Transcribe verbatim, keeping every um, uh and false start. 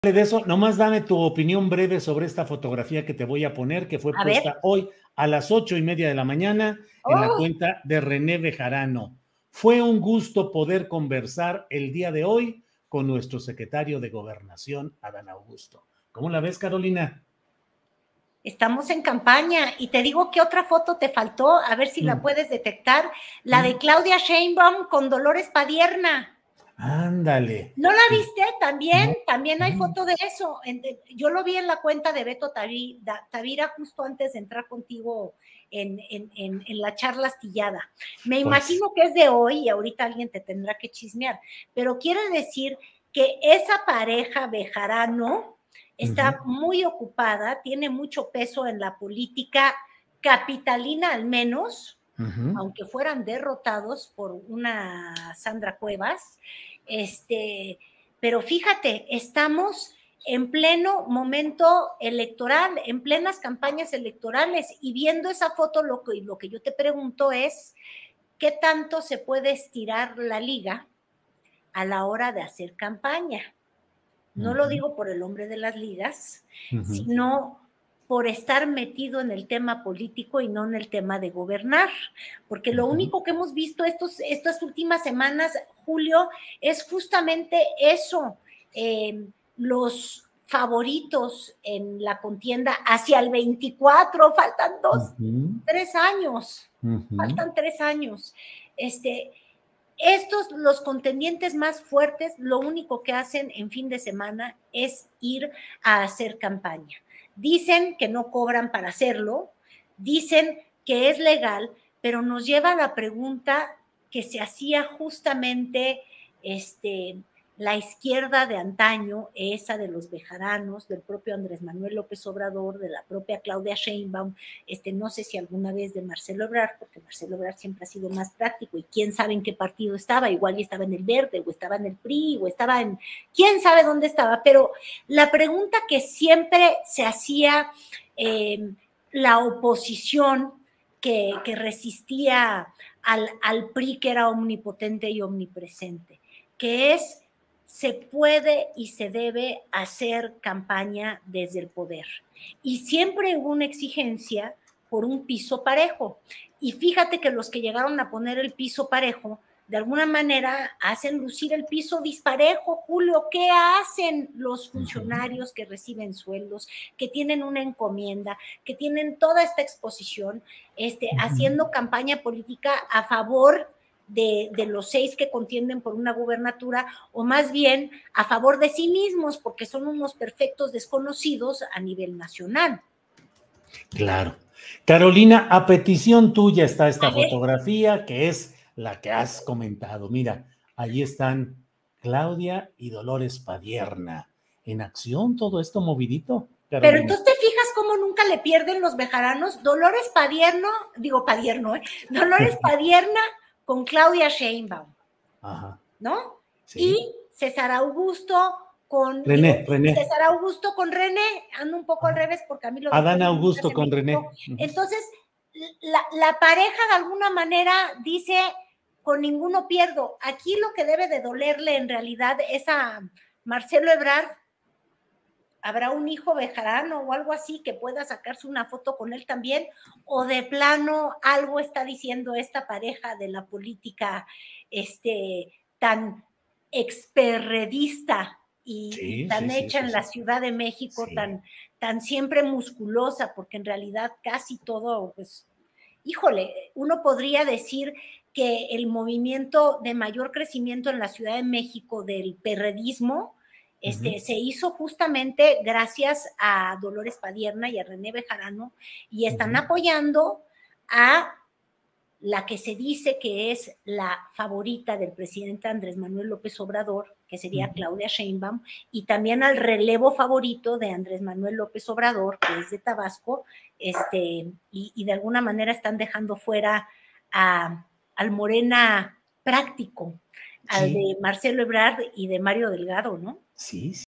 De eso, nomás dame tu opinión breve sobre esta fotografía que te voy a poner, que fue A puesta ver. hoy a las ocho y media de la mañana en la Oh, cuenta de René Bejarano. Fue un gusto poder conversar el día de hoy con nuestro secretario de Gobernación, Adán Augusto. ¿Cómo la ves, Carolina? estamos en campaña y te digo que otra foto te faltó, a ver si la Mm. puedes detectar, la de Mm. Claudia Sheinbaum con Dolores Padierna. Ándale. ¿No la viste? También, No. también hay Mm. foto de eso. Yo lo vi en la cuenta de Beto Tavira justo antes de entrar contigo en, en, en, en la charla astillada. Me Pues. imagino que es de hoy y ahorita alguien te tendrá que chismear, pero quiere decir que esa pareja Bejarano está Uh-huh. muy ocupada, tiene mucho peso en la política capitalina al menos, Uh-huh. aunque fueran derrotados por una Sandra Cuevas. Este, pero fíjate, estamos en pleno momento electoral, en plenas campañas electorales, y viendo esa foto, lo que, lo que yo te pregunto es, ¿qué tanto se puede estirar la liga a la hora de hacer campaña? No Uh-huh. lo digo por el hombre de las ligas, Uh-huh. sino por estar metido en el tema político y no en el tema de gobernar, porque lo uh-huh. único que hemos visto estos, estas últimas semanas, Julio, es justamente eso, eh, los favoritos en la contienda hacia el veinticuatro, faltan dos, uh-huh. tres años, uh-huh. faltan tres años, este, estos, los contendientes más fuertes, lo único que hacen en fin de semana es ir a hacer campaña. Dicen que no cobran para hacerlo, dicen que es legal, pero nos lleva a la pregunta que se hacía justamente este, la izquierda de antaño, esa de los bejaranos, del propio Andrés Manuel López Obrador, de la propia Claudia Sheinbaum, este, no sé si alguna vez de Marcelo Ebrard, porque Marcelo Ebrard siempre ha sido más práctico y quién sabe en qué partido estaba, igual y estaba en el Verde, o estaba en el P R I, o estaba en, quién sabe dónde estaba, pero la pregunta que siempre se hacía eh, la oposición que, que resistía al, al P R I, que era omnipotente y omnipresente, que es, se puede y se debe hacer campaña desde el poder. Y siempre hubo una exigencia por un piso parejo. Y fíjate que los que llegaron a poner el piso parejo, de alguna manera hacen lucir el piso disparejo. Julio, ¿qué hacen los funcionarios que reciben sueldos, que tienen una encomienda, que tienen toda esta exposición, este, haciendo campaña política a favor De, de los seis que contienden por una gubernatura, o más bien a favor de sí mismos, porque son unos perfectos desconocidos a nivel nacional? Claro. Carolina, a petición tuya está esta fotografía, que es la que has comentado. Mira, ahí están Claudia y Dolores Padierna. En acción, todo esto movidito, Carolina. Pero entonces te fijas cómo nunca le pierden los bejaranos. Dolores Padierno, digo Padierno, ¿eh? Dolores Padierna con Claudia Sheinbaum. Ajá. ¿No? Sí. Y César Augusto con René, digo, René. César Augusto con René, ando un poco al revés porque a mí lo Adán Augusto con René. Entonces, la, la pareja de alguna manera dice, con ninguno pierdo. Aquí lo que debe de dolerle en realidad es a Marcelo Ebrard. ¿Habrá un hijo bejarano o algo así que pueda sacarse una foto con él también? ¿O de plano algo está diciendo esta pareja de la política este, tan experredista y, sí, y tan sí, hecha sí, en sí, la Ciudad de México, sí. tan, tan siempre musculosa, porque en realidad casi todo, pues, híjole, uno podría decir que el movimiento de mayor crecimiento en la Ciudad de México del perredismo, Este, uh-huh. se hizo justamente gracias a Dolores Padierna y a René Bejarano, y están uh-huh. apoyando a la que se dice que es la favorita del presidente Andrés Manuel López Obrador, que sería uh-huh. Claudia Sheinbaum, y también al relevo favorito de Andrés Manuel López Obrador, que es de Tabasco, este, y, y de alguna manera están dejando fuera a, al Morena práctico, al sí. de Marcelo Ebrard y de Mario Delgado, ¿no? Sí, sí.